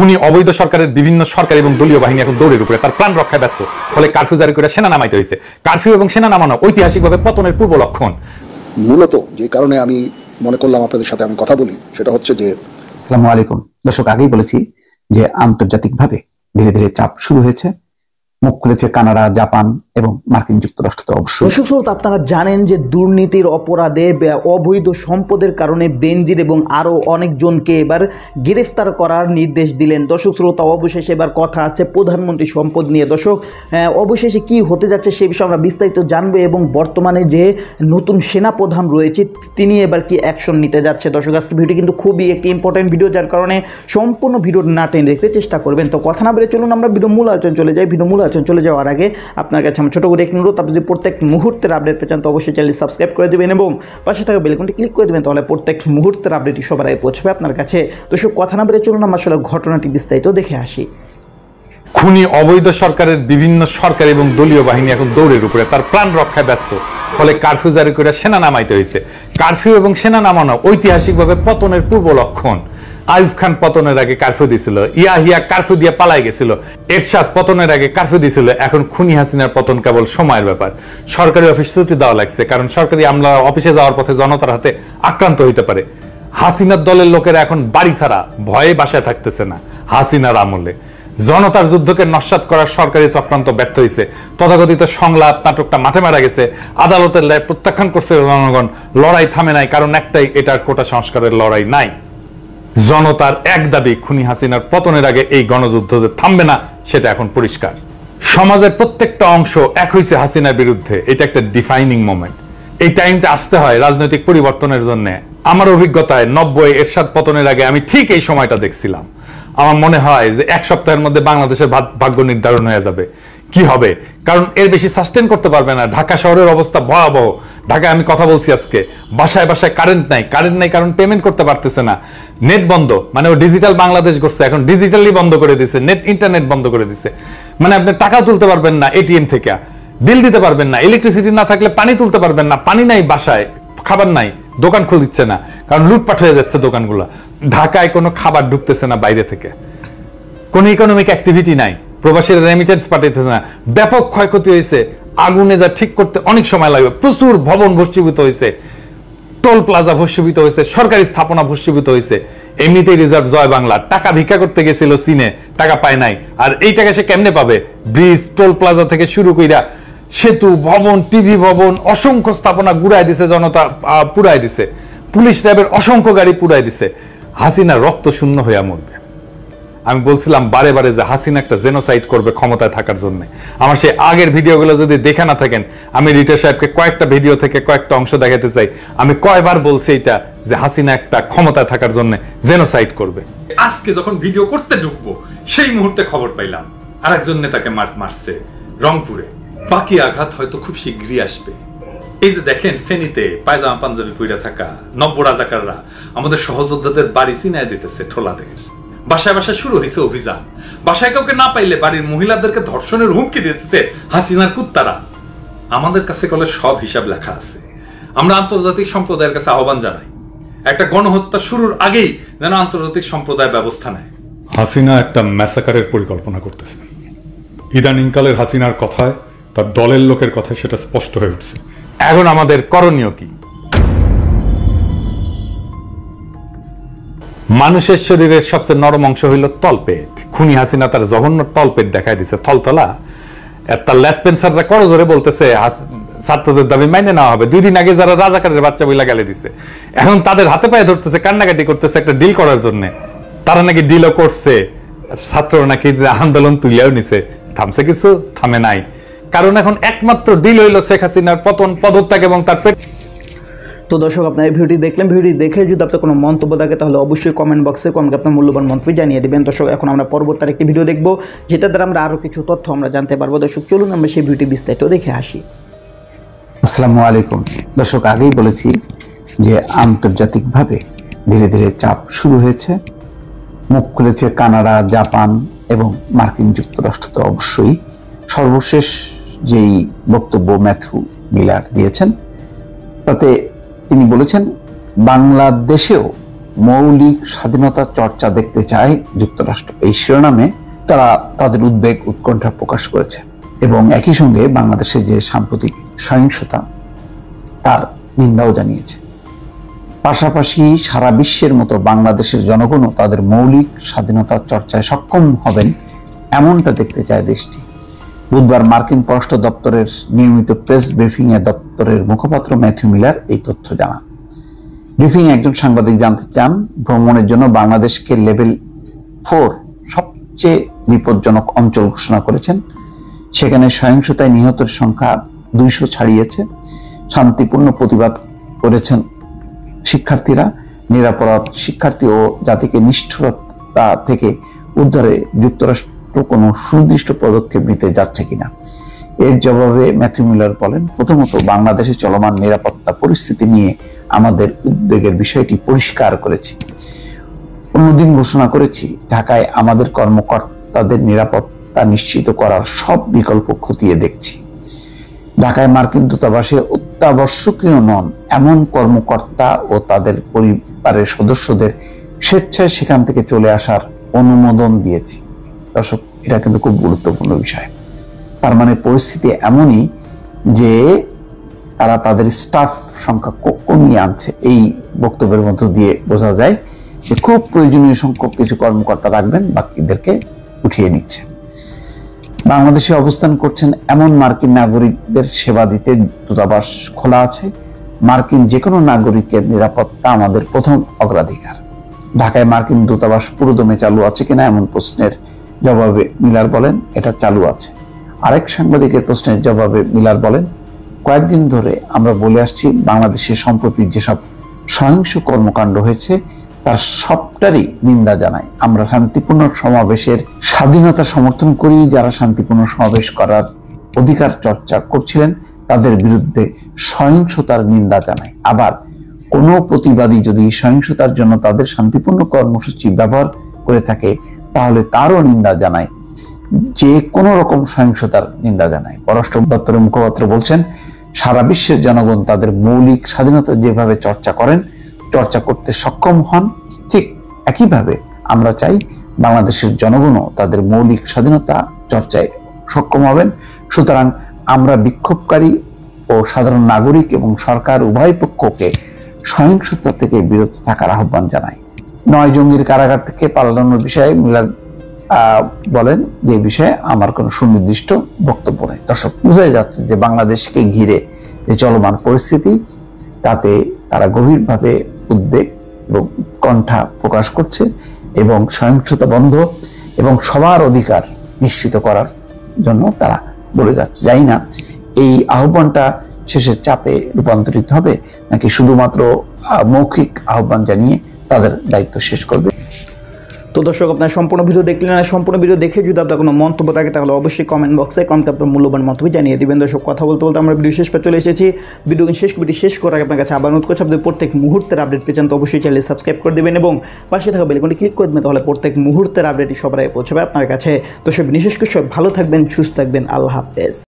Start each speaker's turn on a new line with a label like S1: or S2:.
S1: খুনি অবৈধ সরকারের বিভিন্ন সরকার এবং দলীয় বাহিনী এখন দৌড়ের উপরে তার প্রাণ রক্ষায় ব্যস্ত। ফলে কারফিউ জারি করে সেনা নামাইতে হয়েছে। কারফিউ এবং সেনা নামানো ঐতিহাসিকভাবে পতনের পূর্ব লক্ষণ।
S2: মূলত যে কারণে আমি মনে করলাম আপনাদের সাথে আমি কথা বলি সেটা হচ্ছে যে,
S3: আসসালামু আলাইকুম দর্শক, আগেই বলেছি যে আন্তর্জাতিকভাবে ধীরে ধীরে চাপ শুরু হয়েছে। মুখ খুলেছে কানাডা, জাপান এবং মার্কিন যুক্তরাষ্ট্র। তো অবশ্যই
S4: দর্শক শ্রোতা, আপনারা জানেন যে দুর্নীতির অপরাধে অবৈধ সম্পদের কারণে বেনজির এবং আরও অনেকজনকে এবার গ্রেফতার করার নির্দেশ দিলেন। দর্শক শ্রোতা, অবশেষে এবার কথা আছে প্রধানমন্ত্রী সম্পদ নিয়ে। দর্শক, অবশেষে কি হতে যাচ্ছে সে বিষয়ে আমরা বিস্তারিত জানবো এবং বর্তমানে যে নতুন সেনাপ্রধান রয়েছে তিনি এবার কি অ্যাকশন নিতে যাচ্ছে। দর্শক, আজকে ভিডিও কিন্তু খুবই একটি ইম্পর্টেন্ট ভিডিও, যার কারণে সম্পূর্ণ ভিডিও না টেনে দেখতে চেষ্টা করবেন। তো কথা না বলে চলুন আমরা ভিডিও মূল আলোচনা চলে যাই। ভিডিও মূল আলোচনা চলে যাওয়ার আগে আপনার কাছে আমার ছোটো করে একটি অনুরোধ, আপনি যদি প্রত্যেক মুহূর্তের আপডেট পেয়ে চান তো অবশ্যই চ্যানেল সাবস্ক্রাইব করে দেবেন এবং পাশে থাকা বেল আইকনটি ক্লিক করে দেবেন, তাহলে প্রত্যেক মুহূর্তের আপডেটই সবার আগে পৌঁছবে আপনার কাছে। দর্শক, কথা না বলে চলুন আমরা আসলে ঘটনাটি বিস্তারিত দেখে আসি।
S1: খুনি অবৈধ সরকারের বিভিন্ন সরকার এবং দলীয় বাহিনী এখন দৌড়ের উপরে তার প্রাণ রক্ষায় ব্যস্ত। ফলে কারফিউ জারি করে সেনা নামাইতে হয়েছে। কারফিউ এবং সেনা নামানো ঐতিহাসিকভাবে পতনের পূর্ব লক্ষণ। আইয়ুব খান পতনের আগে কারফিউ দিছিল, ইয়াহিয়া কারফিউ দিয়ে পালাই গেছিল, এরশাদ পতনের আগে কারফিউ দিছিল। এখন খুনি হাসিনার পতন কেবল সময়ের ব্যাপার। সরকারি অফিস ছুটি দেওয়া লাগছে, কারণ সরকারি আমলা অফিসে যাওয়ার পথে জনতার হাতে আক্রান্ত হইতে পারে। হাসিনার দলের লোকেরা এখন বাড়ি ছাড়া, ভয়ে বাসায় থাকতেছে না। হাসিনার আমলে জনতার যুদ্ধকে নস্যাৎ করার সরকারি চক্রান্ত ব্যর্থ হয়েছে। তথাকথিত সংলাপ নাটকটা মাঠে মারা গেছে। আদালতের রায় প্রত্যাখ্যান করছে জনগণ। লড়াই থামে নাই, কারণ একটাই, এটার কোটা সংস্কারের লড়াই নাই। জনতার এক দাবি, খুনি হাসিনার পতনের আগে এই গণযুদ্ধ যে থামবে না সেটা এখন পরিষ্কার। সমাজের প্রত্যেকটা অংশ এক হয়েছে হাসিনার বিরুদ্ধে। এটা একটা ডিফাইনিং মোমেন্ট। এই টাইমটা আসতে হয় রাজনৈতিক পরিবর্তনের জন্য। আমার অভিজ্ঞতায় 90 এরশাদ পতনের আগে আমি ঠিক এই সময়টা দেখছিলাম। আমার মনে হয় যে এক সপ্তাহের মধ্যে বাংলাদেশের ভাগ্য নির্ধারণ হয়ে যাবে। কি হবে, কারণ এর বেশি সাস্টেন করতে পারবে না। ঢাকা শহরের অবস্থা ভয়াবহ। ঢাকায় আমি কথা বলছি আজকে, বাসায় বাসায় কারেন্ট নাই কারণ পেমেন্ট করতে পারতেছে না। নেট বন্ধ, মানে ও ডিজিটাল বাংলাদেশ করছে, এখন ডিজিটালি বন্ধ করে দিছে, ইন্টারনেট বন্ধ করে দিছে। মানে আপনি টাকা তুলতে পারবেন না এটিএম থেকে, বিল দিতে পারবেন না, ইলেকট্রিসিটি না থাকলে পানি তুলতে পারবেন না, পানি নাই বাসায়, খাবার নাই, দোকান খুলে দিচ্ছে না, কারণ লুটপাট হয়ে যাচ্ছে দোকানগুলো। ঢাকায় কোনো খাবার ঢুকতেছে না বাইরে থেকে, কোনো ইকোনমিক অ্যাক্টিভিটি নাই, প্রবাসীরা রেমিটেন্স পাঠাইতেছে না, ব্যাপক ক্ষয়ক্ষতি হয়েছে। আগুনে যা ঠিক করতে অনেক সময় লাগবে। প্রচুর ভবন ভস্মীভূত হয়েছে, টোল প্লাজা ভস্মীভূত হয়েছে, সরকারি স্থাপনা ভস্মীভূত হয়েছে। এমনিতেই রিজার্ভ জয় বাংলা টাকা ভিক্ষা করতে গেছিল চীনে, টাকা পায় নাই। আর এই টাকা সে কেমনে পাবে? ব্রিজ, টোল প্লাজা থেকে শুরু কইরা সেতু, ভবন, টিভি ভবন, অসংখ্য স্থাপনা গুড়ায় দিছে, জনতা পুরাই দিছে, পুলিশ র্যাবের অসংখ্য গাড়ি পুরাই দিছে। হাসিনা রক্ত শূন্য হইয়া মরবে। আমি বলছিলাম বারে বারে যে হাসিনা একটা জেনোসাইড করবে ক্ষমতায় থাকার জন্য। আমার সেই আগের ভিডিওগুলো যদি দেখে না থাকেন, আমি রিটা সাহেবকে কয়েকটা ভিডিও থেকে কয়েকটা অংশ দেখাতে চাই। আমি কয়বার বলছি এটা, যে হাসিনা একটা ক্ষমতায় থাকার জন্য জেনোসাইড করবে। আজকে যখন ভিডিও করতে ঢুকবো সেই মুহূর্তে খবর পাইলাম আরেকজন নেতাকে মারছে রংপুরে। বাকি আঘাত হয়তো খুব শীঘ্রই আসবে। এই যে দেখেন, ফেনীতে পায়জামা পাঞ্জাবি পইরা থাকা নব্য রাজাকাররা আমাদের সহযোদ্ধাদের বাড়ি চিনায় দিতেছে ঠোলাদের। বাসায় বাসায় শুরু হয়েছে অভিযান। বাসায় কাউকে না পাইলে বাড়ির মহিলাদেরকে ধর্ষণের হুমকি দিচ্ছে হাসিনার কুত্তারা। আমাদের কাছে কলে সব হিসাব লেখা আছে। আমরা আন্তর্জাতিক সম্প্রদায়ের কাছে আহ্বান জানাই, একটা গণহত্যা শুরুর আগেই যেন আন্তর্জাতিক সম্প্রদায় ব্যবস্থা নেয়। হাসিনা একটা ম্যাসাকারের পরিকল্পনা করতেছে। ইদানিংকালের হাসিনার কথায়, তার দলের লোকের কথায় সেটা স্পষ্ট হয়ে উঠছে। এখন আমাদের করণীয় কি? মানুষের শরীরের সবচেয়ে নরম অংশ হইল তলপেট। খুনি হাসিনা তার জঘন্য তলপেট দেখাই দিছে, থলতলা। তার লেসপেন্সাররা করজোরে বলতেছে ছাত্রদের দাবি মাইনে নেওয়া হবে। 2 দিন আগে যারা রাজাকারের বাচ্চা বইলা গালে দিছে, এখন তাদের হাতে পায়ে ধরতেছে, কান্নাকাটি করতেছে একটা ডিল করার জন্য। তারা নাকি ডিলও করছে, ছাত্ররা নাকি আন্দোলন তুলিয়াও নিছে। থামছে কিছু? থামে নাই। কারণ এখন একমাত্র ডিল হইল শেখ হাসিনার পতন, পদত্যাগ এবং তার পেট।
S4: তো দর্শক, আপনার এই ভিডিওটি দেখলেন। ভিডিওটি দেখে যদি আপনার কোনো মন্তব্য থাকে তাহলে অবশ্যই কমেন্ট বক্সে কমেন্টে আপনার মূল্যবান মন্তব্য জানিয়ে দেবেন। দর্শক, এখন আমরা পরবর্তী একটি ভিডিও দেখব, যেটা দ্বারা আমরা আরও কিছু তথ্য আমরা জানতে পারবো। দর্শক, চলুন আমরা সেই ভিডিওটি বিস্তারিত দেখে আসি।
S3: আসসালামু আলাইকুম দর্শক, আগেই বলেছি যে আন্তর্জাতিকভাবে ধীরে ধীরে চাপ শুরু হয়েছে। মুখ খুলেছে কানাডা, জাপান এবং মার্কিন যুক্তরাষ্ট্র। তো অবশ্যই সর্বশেষ যেই বক্তব্য ম্যাথু মিলার দিয়েছেন, তাতে তিনি বলেছেন বাংলাদেশেও মৌলিক স্বাধীনতা চর্চা দেখতে চায় যুক্তরাষ্ট্র, এই শিরোনামে তারা তাদের উদ্বেগ উৎকণ্ঠা প্রকাশ করেছে এবং একই সঙ্গে বাংলাদেশে যে সাম্প্রতিক সহিংসতা তার নিন্দাও জানিয়েছে। পাশাপাশি সারা বিশ্বের মতো বাংলাদেশের জনগণও তাদের মৌলিক স্বাধীনতা চর্চায় সক্ষম হবেন এমনটা দেখতে চায় দেশটি। বুধবার মার্কিন পররাষ্ট্র দপ্তরের নিয়মিত প্রেস ব্রিফিংয়ে দপ্তরের মুখপাত্র ম্যাথিউ মিলার এই তথ্য জানান। ব্রিফিং একজন সাংবাদিক জানতে চান, ভ্রমণের জন্য বাংলাদেশকে লেভেল 4 সবচেয়ে বিপজ্জনক অঞ্চল ঘোষণা করেছেন। সেখানে সহিংসতায় নিহতের সংখ্যা 200 ছাড়িয়েছে। শান্তিপূর্ণ প্রতিবাদ করেছেন শিক্ষার্থীরা। নিরাপরাধ শিক্ষার্থী ও জাতিকে নিষ্ঠুরতা থেকে উদ্ধারে যুক্তরাষ্ট্র কোনো সুনির্দিষ্ট পদক্ষেপ নিতে যাচ্ছে কিনা। এর জবাবে ম্যাথিউ মিলার বলেন, প্রথমত বাংলাদেশে চলমান নিরাপত্তা পরিস্থিতি নিয়ে আমাদের উদ্বেগের বিষয়টি পরিষ্কার করেছি। অন্যদিন ঘোষণা করেছি, ঢাকায় আমাদের কর্মকর্তাদের নিরাপত্তা নিশ্চিত করার সব বিকল্প খতিয়ে দেখছি। ঢাকায় মার্কিন দূতাবাসে অত্যাবশ্যকীয় নন এমন কর্মকর্তা ও তাদের পরিবারের সদস্যদের স্বেচ্ছায় সেখান থেকে চলে আসার অনুমোদন দিয়েছি। দর্শক, এটা কিন্তু খুব গুরুত্বপূর্ণ বিষয়। তার মানে পরিস্থিতি এমনই যে তারা তাদের স্টাফ সংখ্যা কমিয়ে আনছে। এই বক্তব্যের মধ্য দিয়ে বোঝা যায় যে খুব প্রয়োজনীয় সংখ্যক কিছু কর্মকর্তা রাখবেন, বাকিদেরকে উঠিয়ে নিচ্ছে। বাংলাদেশে অবস্থান করছেন এমন মার্কিন নাগরিকদের সেবা দিতে দূতাবাস খোলা আছে। মার্কিন যে কোনো নাগরিকের নিরাপত্তা আমাদের প্রথম অগ্রাধিকার। ঢাকায় মার্কিন দূতাবাস পুরোদমে চালু আছে কিনা এমন প্রশ্নের জবাবে মিলার বলেন, এটা চালু আছে। আরেক সাংবাদিকের প্রশ্নের জবাবে মিলার বলেন, কয়েকদিন ধরে আমরা বলে আসছি বাংলাদেশে সম্প্রতি যেসব সহিংস কর্মকাণ্ড হয়েছে তার সবটারই নিন্দা জানাই। আমরা শান্তিপূর্ণ সমাবেশের স্বাধীনতা সমর্থন করি। যারা শান্তিপূর্ণ সমাবেশ করার অধিকার চর্চা করছিলেন তাদের বিরুদ্ধে সহিংসতার নিন্দা জানাই। আবার কোনো প্রতিবাদী যদি সহিংসতার জন্য তাদের শান্তিপূর্ণ কর্মসূচি ব্যবহার করে থাকে তাহলে তারও নিন্দা জানাই, যে কোনো রকম সহিংসতার নিন্দা জানাই। পররাষ্ট্র দপ্তরের মুখপাত্র বলছেন, সারা বিশ্বের জনগণ তাদের মৌলিক স্বাধীনতা যেভাবে চর্চা করতে সক্ষম হন, ঠিক একইভাবে আমরা চাই বাংলাদেশের জনগণও তাদের মৌলিক স্বাধীনতা চর্চায় সক্ষম হবেন। সুতরাং আমরা বিক্ষোভকারী ও সাধারণ নাগরিক এবং সরকার উভয় পক্ষকে সহিংসতা থেকে বিরত থাকার আহ্বান জানাই। 9 জঙ্গির কারাগার থেকে পালানোর বিষয়ে মিলার বলেন, যে বিষয়ে আমার কোনো সুনির্দিষ্ট বক্তব্য নেই। দর্শক, বোঝাই যাচ্ছে যে বাংলাদেশকে ঘিরে যে চলমান পরিস্থিতি তাতে তারা গভীরভাবে উদ্বেগ এবং উৎকণ্ঠা প্রকাশ করছে এবং সহিংসতা বন্ধ এবং সবার অধিকার নিশ্চিত করার জন্য তারা বলে যাচ্ছে। জানি না এই আহ্বানটা শেষের চাপে রূপান্তরিত হবে নাকি শুধুমাত্র মৌখিক আহ্বান জানিয়ে তাদের দায়িত্ব শেষ করবে।
S4: তো দর্শক, আপনার সম্পূর্ণ ভিডিও দেখলেন, আর সম্পূর্ণ ভিডিও দেখে যদি আপনার কোনো মন্তব্য থাকে তাহলে অবশ্যই কমেন্ট বক্সে আপনার মূল্যবান মন্তব্য জানিয়ে দিবেন। দর্শক, কথা বলতে বলতে আমরা ভিডিও শেষ পর চলে এসেছি। ভিডিও শেষ করার আগে আপনার কাছে আবার অনুরোধ করছি, আপনাদের প্রত্যেক মুহূর্তের আপডেট পেয়ে তো অবশ্যই চ্যানেল সাবস্ক্রাইব করে দেবেন এবং পাশে থাকা বেল আইকনটি ক্লিক করে দেবেন, তাহলে প্রত্যেক মুহূর্তের আপডেটই সবার আগে পৌঁছাবে আপনার কাছে। তো সব বিশেষ করে ভালো থাকবেন, সুস্থ থাকবেন। আল্লাহ হাফেজ।